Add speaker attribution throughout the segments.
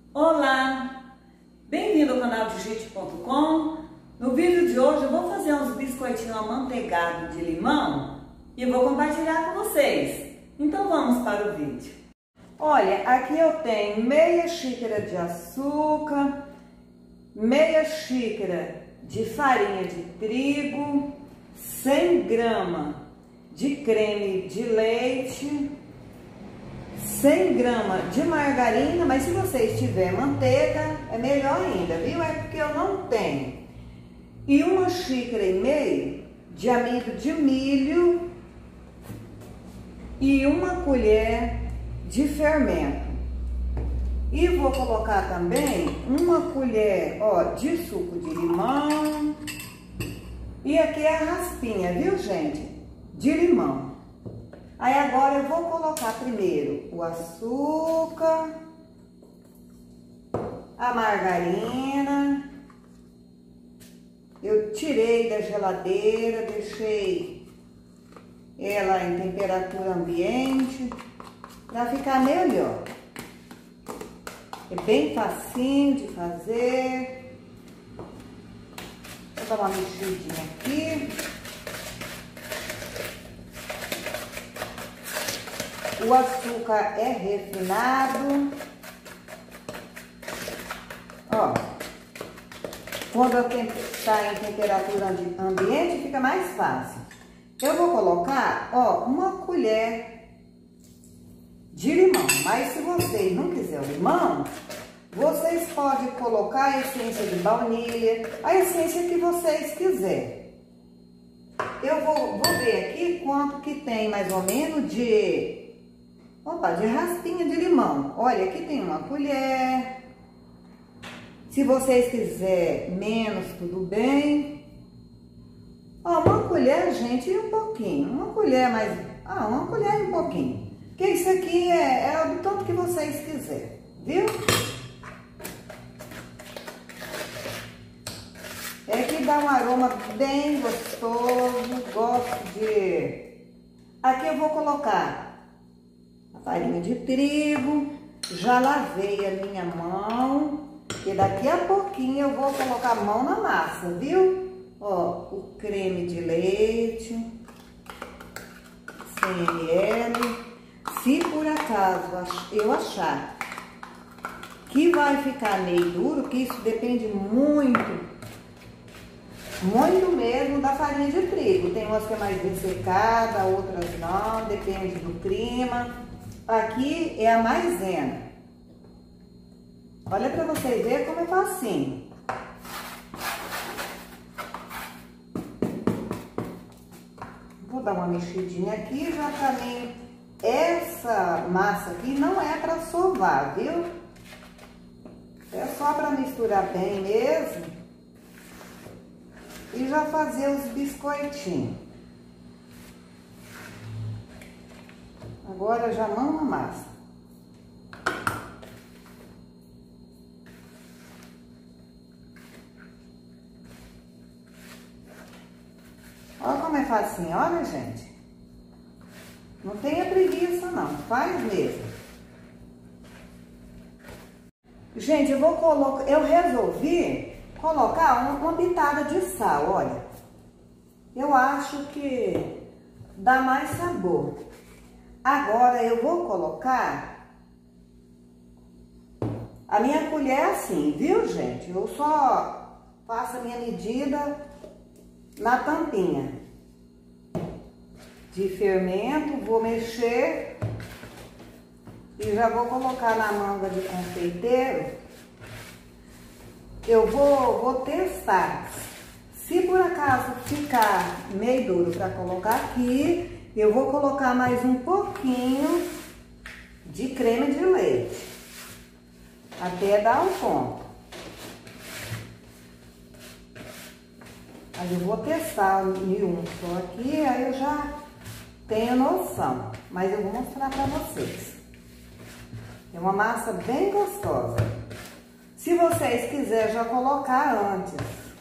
Speaker 1: Olá, bem-vindo ao canal Digite.com. No vídeo de hoje eu vou fazer uns biscoitinhos amanteigados de limão e vou compartilhar com vocês. Então vamos para o vídeo. Olha, aqui eu tenho meia xícara de açúcar, meia xícara de farinha de trigo, 100 gramas de creme de leite, 100 gramas de margarina, mas se vocês tiverem manteiga, é melhor ainda, viu? É porque eu não tenho. E 1,5 xícaras de amido de milho e 1 colher de fermento. E vou colocar também 1 colher, ó, de suco de limão. E aqui é a raspinha, viu, gente? De limão. Aí agora eu vou colocar primeiro o açúcar, a margarina. Eu tirei da geladeira, deixei ela em temperatura ambiente para ficar melhor. É bem facinho de fazer. Vou dar uma mexidinha aqui. O açúcar é refinado. Ó, quando está em temperatura ambiente, fica mais fácil. Eu vou colocar, ó, 1 colher de limão. Mas se vocês não quiserem o limão, vocês podem colocar a essência de baunilha, a essência que vocês quiserem. Eu vou ver aqui quanto que tem mais ou menos de raspinha de limão. Olha, aqui tem 1 colher. Se vocês quiserem menos, tudo bem. Ó, 1 colher, gente, e um pouquinho. 1 colher mais... 1 colher e um pouquinho. Porque isso aqui é do tanto que vocês quiserem, viu? É que dá um aroma bem gostoso. Gosto de... Aqui eu vou colocar a farinha de trigo. Já lavei a minha mão, porque daqui a pouquinho eu vou colocar a mão na massa, viu? Ó, o creme de leite, 100 ml. Se por acaso eu achar que vai ficar meio duro, que isso depende muito mesmo da farinha de trigo. Tem umas que é mais dessecada, outras não, depende do clima. Aqui é a maisena. Olha pra vocês verem como é facinho. Vou dar uma mexidinha aqui, já pra mim. Essa massa aqui não é pra sovar, viu? É só pra misturar bem mesmo. E já fazer os biscoitinhos. Agora já mão na massa. Olha como é facinho, olha, gente. Não tenha preguiça não, faz mesmo. Gente, eu resolvi colocar uma pitada de sal, olha. Eu acho que dá mais sabor. Agora eu vou colocar a minha colher assim, viu, gente? Eu só faço a minha medida na tampinha de fermento, vou mexer e já vou colocar na manga de confeiteiro. Eu vou testar. Se por acaso ficar meio duro para colocar aqui, eu vou colocar mais um pouquinho de creme de leite, até dar um ponto. Aí eu vou testar em um só aqui, aí eu já tenho noção. Mas eu vou mostrar pra vocês. É uma massa bem gostosa. Se vocês quiserem já colocar antes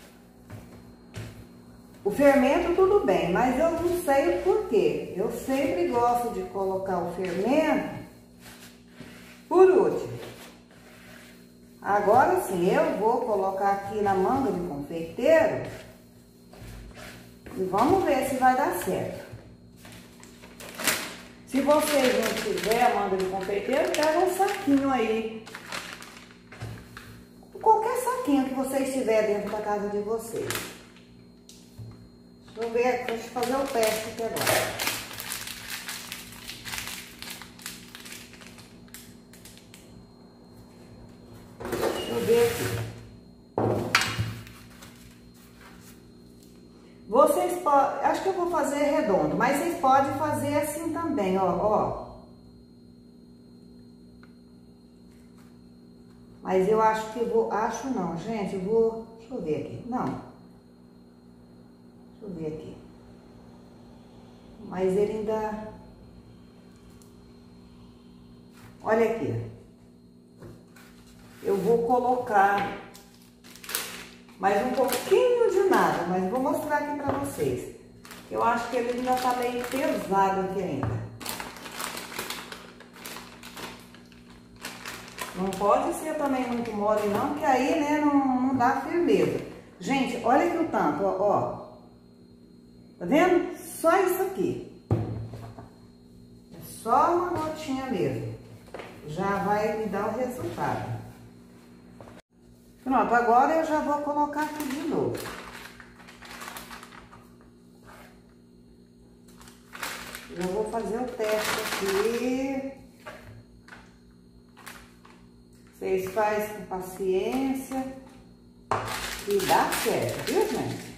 Speaker 1: o fermento, tudo bem, mas eu não sei o porquê. Eu sempre gosto de colocar o fermento por último. Agora sim, eu vou colocar aqui na manga de confeiteiro e vamos ver se vai dar certo. Se vocês não tiverem a manga de confeiteiro, pega um saquinho aí. Qualquer saquinho que vocês tiverem dentro da casa de vocês. Deixa eu ver, deixa eu fazer o teste aqui agora. Vocês podem, acho que eu vou fazer redondo, mas vocês podem fazer assim também, ó. Mas eu acho que acho não, gente, deixa eu ver aqui, não. Deixa eu ver aqui. Mas ele ainda, olha aqui. Eu vou colocar mais um pouquinho de nada, mas vou mostrar aqui pra vocês. Eu acho que ele ainda tá meio pesado aqui ainda. Não pode ser também muito mole não, porque aí, né, não dá firmeza. Gente, olha aqui o tanto, ó. Tá vendo? Só isso aqui. É só uma gotinha mesmo. Já vai me dar o resultado. Pronto, agora eu já vou colocar aqui de novo. Já vou fazer o teste aqui. Vocês fazem com paciência e dá certo, viu, gente?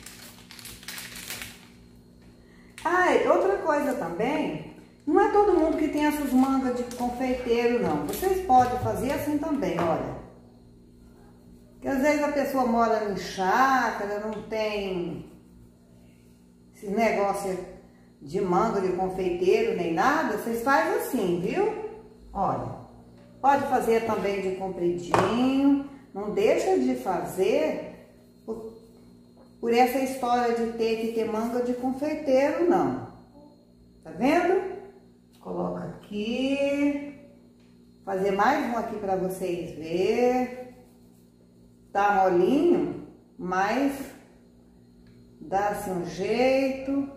Speaker 1: Ah, e outra coisa também, não é todo mundo que tem essas mangas de confeiteiro, não. Vocês podem fazer assim também, olha. Porque às vezes a pessoa mora em chácara, não tem esse negócio de manga de confeiteiro nem nada, vocês fazem assim, viu? Olha, pode fazer também de compridinho, não deixa de fazer por essa história de ter que ter manga de confeiteiro, não. Tá vendo? Coloca aqui, fazer mais um aqui para vocês verem. Tá molinho, mas dá-se um jeito.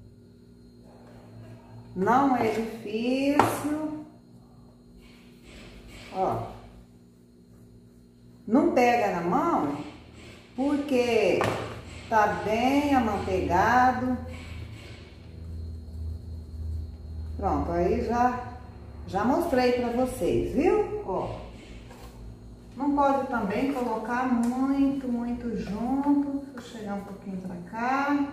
Speaker 1: Não é difícil. Ó. Não pega na mão, porque tá bem amanteigado. Pronto, aí já mostrei pra vocês, viu? Ó. Não pode também colocar muito junto. Deixa eu chegar um pouquinho pra cá.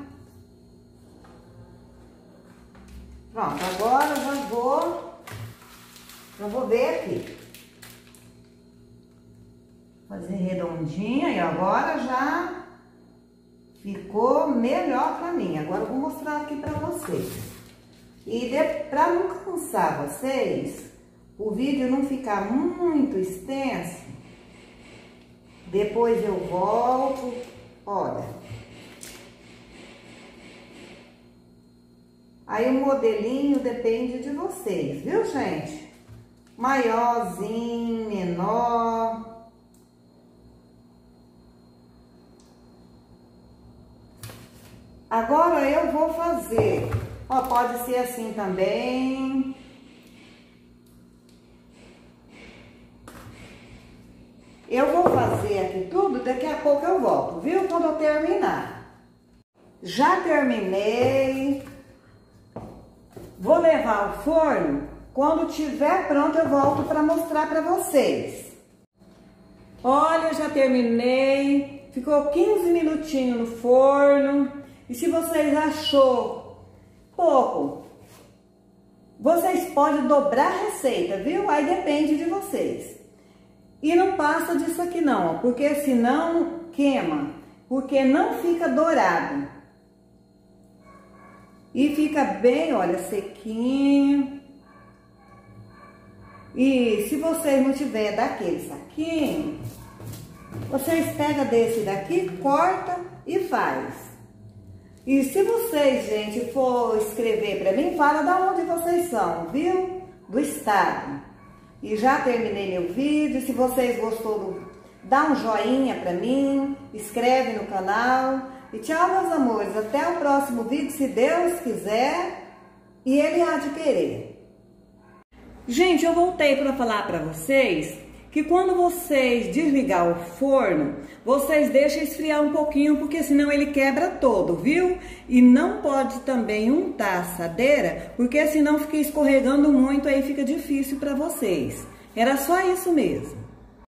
Speaker 1: Pronto, agora já vou ver aqui. Fazer redondinha e agora já ficou melhor pra mim. Agora eu vou mostrar aqui pra vocês. E pra não cansar vocês, o vídeo não ficar muito extenso, depois eu volto, olha. Aí o modelinho depende de vocês, viu, gente? Maiorzinho, menor. Agora eu vou fazer, ó, pode ser assim também. Eu vou fazer aqui tudo, daqui a pouco eu volto, viu? Quando eu terminar. Já terminei. Vou levar ao forno. Quando tiver pronto, eu volto para mostrar para vocês. Olha, já terminei. Ficou 15 minutinhos no forno. E se vocês achou pouco, vocês podem dobrar a receita, viu? Aí depende de vocês. E não passa disso aqui não, ó, porque senão queima, porque não fica dourado. E fica bem, olha, sequinho. E se vocês não tiver daquele saquinho, vocês pegam desse daqui, corta e faz. E se vocês, gente, for escrever pra mim, fala de onde vocês são, viu? Do estado. E já terminei meu vídeo. Se vocês gostou dá um joinha pra mim, inscreve no canal. E tchau, meus amores. Até o próximo vídeo, se Deus quiser e Ele há de querer. Gente, eu voltei para falar para vocês que quando vocês desligar o forno, vocês deixam esfriar um pouquinho, porque senão ele quebra todo, viu? E não pode também untar a assadeira, porque senão fica escorregando muito, aí fica difícil para vocês. Era só isso mesmo.